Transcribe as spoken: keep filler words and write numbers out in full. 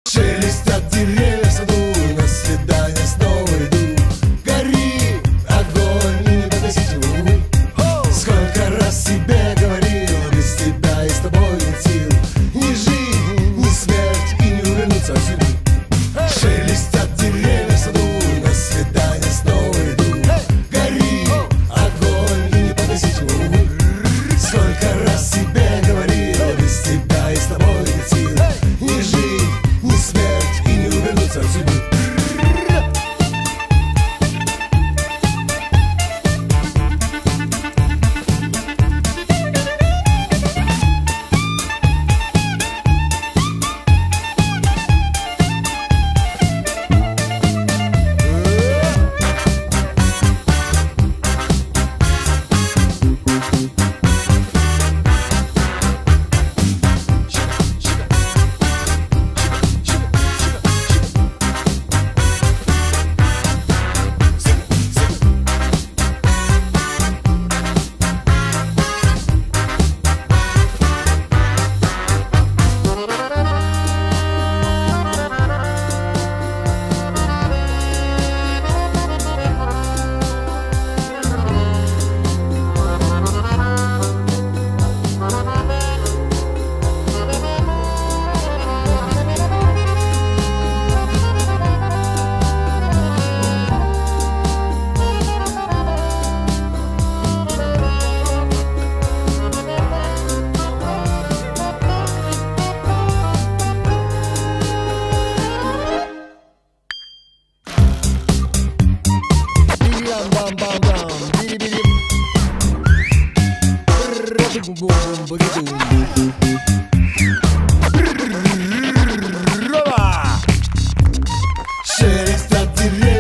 Шелестят деревья в саду, на свидание снова иду. Гори, огонь, и не подносите увы. Сколько раз себе говорил, без тебя и с тобой нет сил. Ни жизнь, ни смерть, и не увернуться отсюда. Шелестят деревья в саду, на свидание снова иду. Гори, огонь, и не подносите увы. Сколько раз себе говорил, без тебя и с тобой нет сил. Ни жизнь, ни смерть, и не увернуться отсюда. Шелестят деревья.